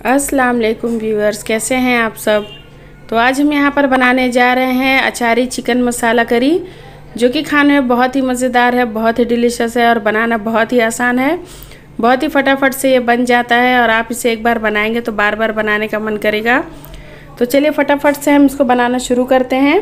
अस्सलाम वालेकुम व्यूअर्स, कैसे हैं आप सब। तो आज हम यहाँ पर बनाने जा रहे हैं अचारी चिकन मसाला करी, जो कि खाने में बहुत ही मज़ेदार है, बहुत ही डिलीशियस है और बनाना बहुत ही आसान है। बहुत ही फटाफट से ये बन जाता है और आप इसे एक बार बनाएंगे तो बार बार बनाने का मन करेगा। तो चलिए फटाफट से हम इसको बनाना शुरू करते हैं।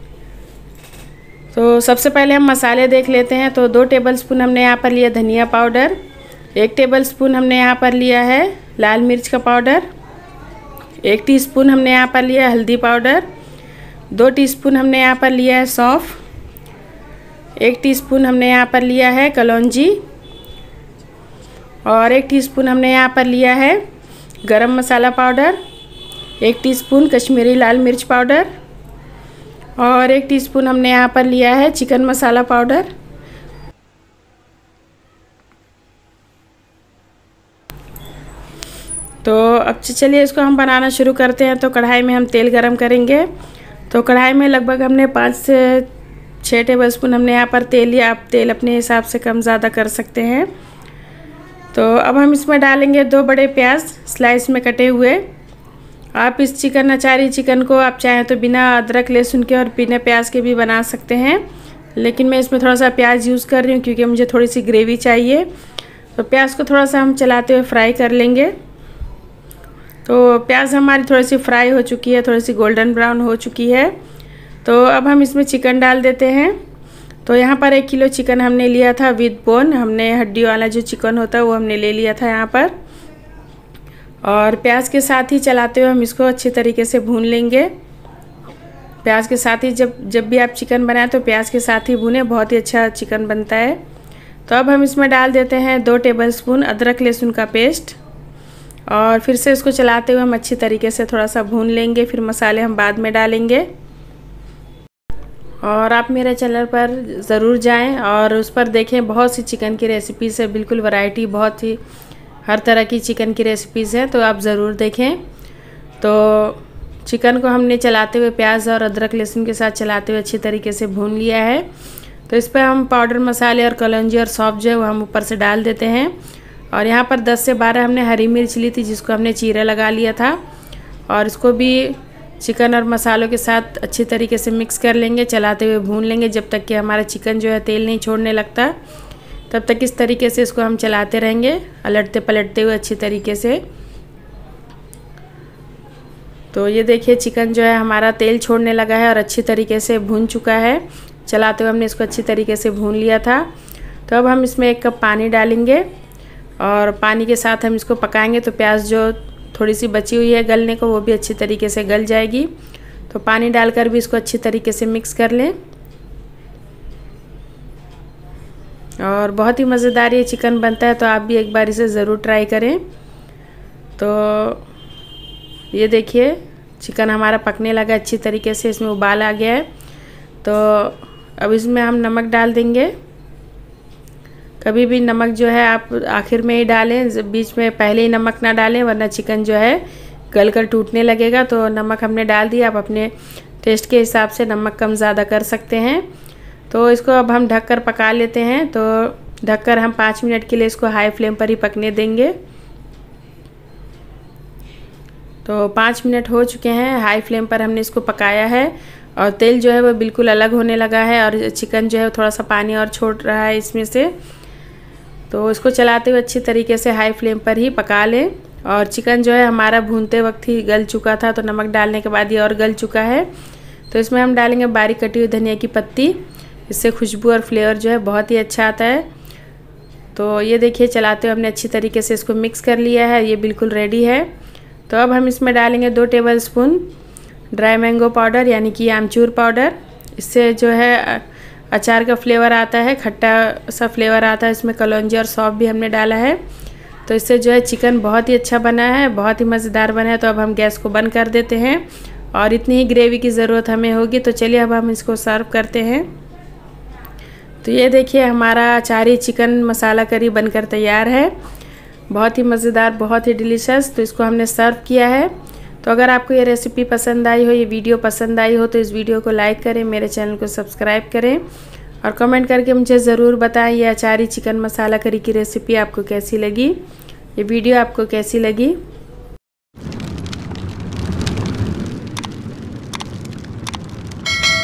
तो सबसे पहले हम मसाले देख लेते हैं। तो 2 टेबलस्पून हमने यहाँ पर लिया धनिया पाउडर, 1 टेबलस्पून हमने यहाँ पर लिया है लाल मिर्च का पाउडर, 1 टीस्पून हमने यहाँ पर लिया हल्दी पाउडर, 2 टीस्पून हमने यहाँ पर लिया है सौंफ, 1 टीस्पून हमने यहाँ पर लिया है कलौंजी और 1 टीस्पून हमने यहाँ पर लिया है गरम मसाला पाउडर, 1 टीस्पून कश्मीरी लाल मिर्च पाउडर और 1 टीस्पून हमने यहाँ पर लिया है चिकन मसाला पाउडर। तो अब चलिए इसको हम बनाना शुरू करते हैं। तो कढ़ाई में हम तेल गरम करेंगे। तो कढ़ाई में लगभग हमने 5 से 6 टेबलस्पून हमने यहाँ पर तेल लिया। आप तेल अपने हिसाब से कम ज़्यादा कर सकते हैं। तो अब हम इसमें डालेंगे 2 बड़े प्याज स्लाइस में कटे हुए। आप इस अचारी चिकन को आप चाहें तो बिना अदरक लहसुन के और बिना प्याज के भी बना सकते हैं, लेकिन मैं इसमें थोड़ा सा प्याज यूज़ कर रही हूँ क्योंकि मुझे थोड़ी सी ग्रेवी चाहिए। तो प्याज को थोड़ा सा हम चलाते हुए फ्राई कर लेंगे। तो प्याज हमारी थोड़ी सी फ्राई हो चुकी है, थोड़ी सी गोल्डन ब्राउन हो चुकी है। तो अब हम इसमें चिकन डाल देते हैं। तो यहाँ पर 1 किलो चिकन हमने लिया था विद बोन, हमने हड्डी वाला जो चिकन होता है वो हमने ले लिया था यहाँ पर। और प्याज के साथ ही चलाते हुए हम इसको अच्छी तरीके से भून लेंगे। प्याज के साथ ही जब भी आप चिकन बनाएं तो प्याज के साथ ही भूनें, बहुत ही अच्छा चिकन बनता है। तो अब हम इसमें डाल देते हैं 2 टेबलस्पून अदरक लहसुन का पेस्ट और फिर से इसको चलाते हुए हम अच्छी तरीके से थोड़ा सा भून लेंगे। फिर मसाले हम बाद में डालेंगे। और आप मेरे चैनल पर ज़रूर जाएं और उस पर देखें, बहुत सी चिकन की रेसिपीज़ है, बिल्कुल वैरायटी, बहुत ही हर तरह की चिकन की रेसिपीज़ हैं, तो आप ज़रूर देखें। तो चिकन को हमने चलाते हुए प्याज और अदरक लहसुन के साथ चलाते हुए अच्छी तरीके से भून लिया है। तो इस पर हम पाउडर मसाले और कलौंजी और सौंफ जो है वो हम ऊपर से डाल देते हैं। और यहाँ पर 10 से 12 हमने हरी मिर्च ली थी, जिसको हमने चीरा लगा लिया था। और इसको भी चिकन और मसालों के साथ अच्छी तरीके से मिक्स कर लेंगे, चलाते हुए भून लेंगे जब तक कि हमारा चिकन जो है तेल नहीं छोड़ने लगता। तब तक इस तरीके से इसको हम चलाते रहेंगे, अलटते पलटते हुए अच्छी तरीके से। तो ये देखिए चिकन जो है हमारा तेल छोड़ने लगा है और अच्छी तरीके से भून चुका है। चलाते हुए हमने इसको अच्छी तरीके से भून लिया था। तो अब हम इसमें 1 कप पानी डालेंगे और पानी के साथ हम इसको पकाएंगे। तो प्याज जो थोड़ी सी बची हुई है गलने को, वो भी अच्छी तरीके से गल जाएगी। तो पानी डालकर भी इसको अच्छी तरीके से मिक्स कर लें। और बहुत ही मज़ेदार ये चिकन बनता है, तो आप भी एक बार इसे ज़रूर ट्राई करें। तो ये देखिए चिकन हमारा पकने लगा अच्छी तरीके से, इसमें उबाल आ गया है। तो अब इसमें हम नमक डाल देंगे। कभी भी नमक जो है आप आखिर में ही डालें, बीच में पहले ही नमक ना डालें, वरना चिकन जो है गल कर टूटने लगेगा। तो नमक हमने डाल दिया, आप अपने टेस्ट के हिसाब से नमक कम ज़्यादा कर सकते हैं। तो इसको अब हम ढककर पका लेते हैं। तो ढककर हम 5 मिनट के लिए इसको हाई फ्लेम पर ही पकने देंगे। तो 5 मिनट हो चुके हैं, हाई फ्लेम पर हमने इसको पकाया है और तेल जो है वो बिल्कुल अलग होने लगा है और चिकन जो है थोड़ा सा पानी और छोड़ रहा है इसमें से। तो इसको चलाते हुए अच्छी तरीके से हाई फ्लेम पर ही पका लें। और चिकन जो है हमारा भूनते वक्त ही गल चुका था, तो नमक डालने के बाद ये और गल चुका है। तो इसमें हम डालेंगे बारीक कटी हुई धनिया की पत्ती, इससे खुशबू और फ्लेवर जो है बहुत ही अच्छा आता है। तो ये देखिए चलाते हुए हमने अच्छी तरीके से इसको मिक्स कर लिया है, ये बिल्कुल रेडी है। तो अब हम इसमें डालेंगे 2 टेबलस्पून ड्राई मैंगो पाउडर, यानी कि आमचूर पाउडर। इससे जो है अचार का फ्लेवर आता है, खट्टा सा फ्लेवर आता है। इसमें कलौंजी और सौंफ भी हमने डाला है, तो इससे जो है चिकन बहुत ही अच्छा बना है, बहुत ही मज़ेदार बना है। तो अब हम गैस को बंद कर देते हैं और इतनी ही ग्रेवी की ज़रूरत हमें होगी। तो चलिए अब हम इसको सर्व करते हैं। तो ये देखिए हमारा अचारी चिकन मसाला करी बनकर तैयार है, बहुत ही मज़ेदार, बहुत ही डिलीशियस। तो इसको हमने सर्व किया है। तो अगर आपको ये रेसिपी पसंद आई हो, ये वीडियो पसंद आई हो, तो इस वीडियो को लाइक करें, मेरे चैनल को सब्सक्राइब करें और कमेंट करके मुझे ज़रूर बताएं ये अचारी चिकन मसाला करी की रेसिपी आपको कैसी लगी, ये वीडियो आपको कैसी लगी।